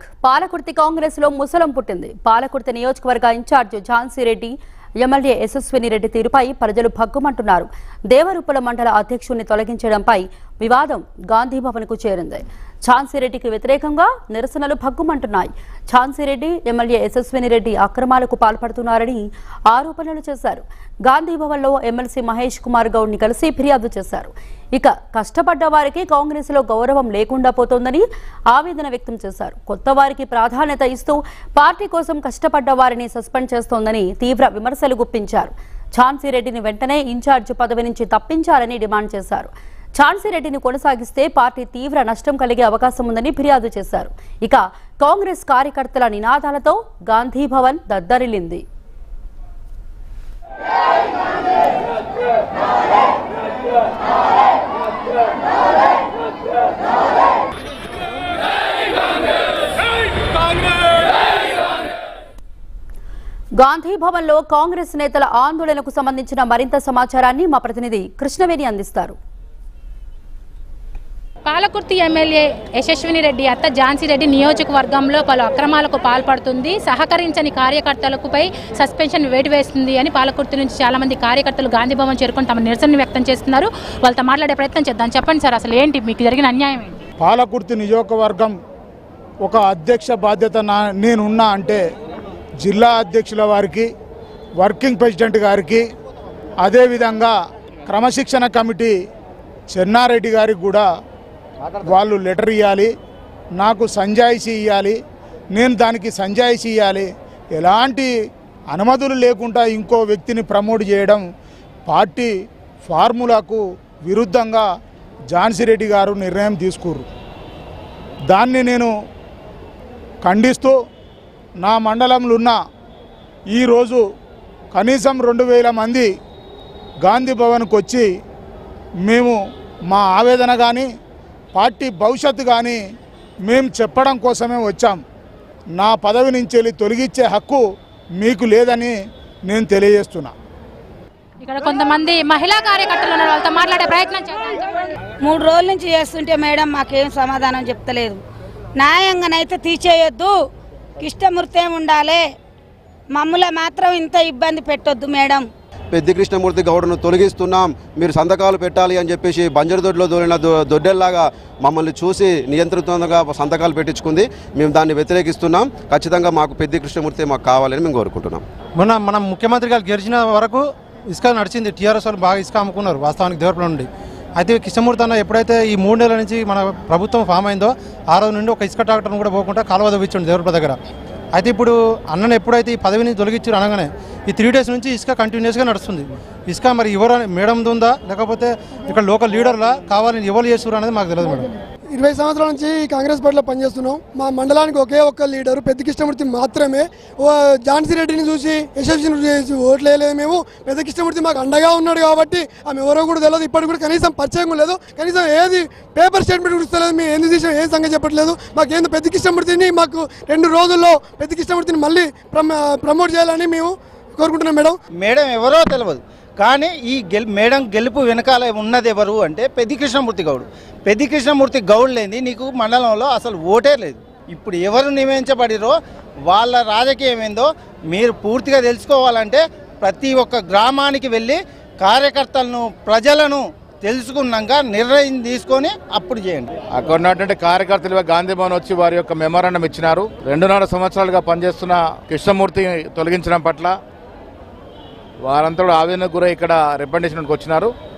పాలకుర్తి కాంగ్రెస్ లో ముసలం పుట్టింది. పాలకుర్తి నియోజకవర్గ ఇన్ఛార్జ్ ఝాన్సీ రెడ్డి, MLA యశస్విని రెడ్డి తీరుపై ప్రజలు భగ్గుమంటున్నారు. దేవరూపల మండల అధ్యక్షుడిని తొలగించడంపై వివాదం గాంధీ భవన్ కు చేరింది. ఝాన్సీ రెడ్డికి వ్యతిరేకంగా నిరసనలు భగ్గుమంటున్నాయి. ఝాన్సీ రెడ్డి, MLA యశస్విని రెడ్డి అక్రమాలకు పాల్పడుతున్నారని ఆరోపణలు చేశారు. గాంధీ భవన్ లో ఎమ్మెల్సీ మహేష్ కుమార్ గౌడ్ ని కలిసి ఫిర్యాదు చేశారు. ఇక కష్టపడ్డ వారికి కాంగ్రెస్ లో గౌరవం లేకుండా పోతోందని ఆవేదన వ్యక్తం చేశారు. కొత్త వారికి ప్రాధాన్యత ఇస్తూ పార్టీ కోసం కష్టపడ్డ వారిని సస్పెండ్ చేస్తోందని తీవ్ర విమర్శలు గుప్పించారు. ఝాన్సీ రెడ్డిని వెంటనే ఇన్ఛార్జ్ పదవి నుంచి తప్పించాలని డిమాండ్ చేశారు. ఝాన్సీ రెడ్డిని కొనసాగిస్తే పార్టీ తీవ్ర నష్టం కలిగే అవకాశం ఉందని ఫిర్యాదు చేశారు. ఇక కాంగ్రెస్ కార్యకర్తల నినాదాలతో గాంధీ భవన్ దద్దరిల్లింది. గాంధీ భవన్ లో కాంగ్రెస్ నేతల ఆందోళనకు సంబంధించిన మరింత సమాచారాన్ని మా ప్రతినిధి కృష్ణవేణి అందిస్తారు. పాలకుర్తి ఎమ్మెల్యే యశస్విని రెడ్డి అత్త ఝాన్సీ రెడ్డి నియోజకవర్గంలో పలు అక్రమాలకు పాల్పడుతుంది. సహకరించని కార్యకర్తలపై సస్పెన్షన్ వేటు వేస్తుంది అని పాలకుర్తి నుంచి చాలా మంది కార్యకర్తలు గాంధీ భవన్ చేరుకొని తమ నిరసన వ్యక్తం చేస్తున్నారు. వాళ్ళతో మాట్లాడే ప్రయత్నం చేద్దాం. చెప్పండి సార్, అసలు ఏంటి మీకు జరిగిన అన్యాయం ఏంటి? పాలకుర్తి నియోజకవర్గం ఒక అధ్యక్ష బాధ్యత నేనున్నా అంటే జిల్లా అధ్యక్షుల వారికి, వర్కింగ్ ప్రెసిడెంట్ గారికి, అదేవిధంగా క్రమశిక్షణ కమిటీ చెన్నారెడ్డి గారికి కూడా వాళ్ళు లెటర్ ఇవ్వాలి, నాకు సంజాయిషీ ఇవ్వాలి, నేను దానికి సంజాయిషీ ఇవ్వాలి. ఎలాంటి అనుమతులు లేకుండా ఇంకో వ్యక్తిని ప్రమోట్ చేయడం పార్టీ ఫార్ములాకు విరుద్ధంగా ఝాన్సీ రెడ్డి గారు నిర్ణయం తీసుకుర్రు. దాన్ని నేను ఖండిస్తూ నా మండలంలో ఉన్న ఈరోజు కనీసం 2000 మంది గాంధీ భవన్కి వచ్చి మేము మా ఆవేదన కానీ పార్టీ భవిష్యత్తు కానీ మేము చెప్పడం కోసమే వచ్చాం. నా పదవి నుంచి వెళ్ళి తొలగించే హక్కు మీకు లేదని నేను తెలియజేస్తున్నా. ఇక్కడ కొంతమంది మహిళా కార్యకర్తలు ఉన్నారు, వాళ్ళతో మాట్లాడే ప్రయత్నం చేద్దాం. 3 రోజుల నుంచి చేస్తుంటే మేడం మాకేం సమాధానం చెప్తలేదు. న్యాయంగానైతే తీసేయొద్దు, కృష్ణమూర్తి ఉండాలి, మమ్మల్ని మాత్రం ఇంత ఇబ్బంది పెట్టొద్దు మేడం. పెద్ది కృష్ణమూర్తి గౌడ్ను తొలగిస్తున్నాం, మీరు సంతకాలు పెట్టాలి అని చెప్పేసి బంజరుదొడ్లో దొరిన దొడ్డెల్లాగా మమ్మల్ని చూసి నియంత్రితంగా సంతకాలు పెట్టించుకుంది. మేము దాన్ని వ్యతిరేకిస్తున్నాం. ఖచ్చితంగా మాకు పెద్ది కృష్ణమూర్తి మాకు కావాలని మేము కోరుకుంటున్నాం. మనం ముఖ్యమంత్రి గారు గెలిచిన వరకు ఇసుక నడిచింది. టీఆర్ఎస్ వాళ్ళు బాగా ఇసుక అమ్ముకున్నారు వాస్తవానికి దేవరపల్లి నుండి. అయితే కృష్ణమూర్తి అన్న ఎప్పుడైతే ఈ 3 నెలల నుంచి మన ప్రభుత్వం ఫామ్ అయిందో ఆ రోజు నుండి ఒక ఇసుక ట్రాక్టర్ను కూడా పోకుండా కాలువ తవ్వించండి దేవరపల్లి దగ్గర. అయితే ఇప్పుడు అన్నను ఎప్పుడైతే ఈ పదవిని తొలగించారు అనగానే ఈ 3 డేస్ నుంచి ఇసుక కంటిన్యూస్గా నడుస్తుంది. ఇసుక మరి ఎవరు మేడం ఉందా లేకపోతే ఇక్కడ లోకల్ లీడర్లా కావాలని ఎవరు చేస్తున్నారు అనేది మాకు తెలియదు మేడం. 20 సంవత్సరాల నుంచి కాంగ్రెస్ పార్టీలో పనిచేస్తున్నాం. మా మండలానికి ఒకే ఒక్క లీడరు పెద్ది కృష్ణమూర్తి మాత్రమే. ఝాన్సీ రెడ్డిని చూసి యశస్విని చూసి ఓట్లు వేయలేదు మేము. పెద్ది కృష్ణమూర్తి మాకు అండగా ఉన్నాడు కాబట్టి ఆమె ఎవరో కూడా తెలియదు. ఇప్పటికి కూడా కనీసం పరిచయం లేదు, కనీసం ఏది పేపర్ స్టేట్మెంట్ కూడా ఇస్తలేదు. మేము ఏంది చేసాం ఏం సంగతి చెప్పట్లేదు. మాకేంది పెద్ది కృష్ణమూర్తిని మాకు 2 రోజుల్లో పెద్ది కృష్ణమూర్తిని మళ్ళీ ప్రమోట్ చేయాలని మేము కోరుకుంటున్నాం మేడం. మేడం ఎవరో తెలియదు కానీ ఈ మేడం గెలుపు వెనకాల ఉన్నది ఎవరు అంటే పెద్ది కృష్ణమూర్తి గౌడ్. పెద్ది కృష్ణమూర్తి గౌడ్ లేని నీకు మండలంలో అసలు ఓటే లేదు. ఇప్పుడు ఎవరు నియమించబడిరో వాళ్ళ రాజకీయం ఏందో మీరు పూర్తిగా తెలుసుకోవాలంటే ప్రతి ఒక్క గ్రామానికి వెళ్ళి కార్యకర్తలను ప్రజలను తెలుసుకున్నాక నిర్ణయం తీసుకొని అప్పుడు చేయండి. అక్కడ ఉన్నటువంటి కార్యకర్తలు గాంధీ భవన్ వచ్చి వారి యొక్క మెమోరాండం ఇచ్చినారు. 2.5 సంవత్సరాలుగా పనిచేస్తున్న కృష్ణమూర్తి తొలగించడం పట్ల వారంతా ఆవేదనకు గురై ఇక్కడ రిప్రజెంటేషన్కి వచ్చినారు.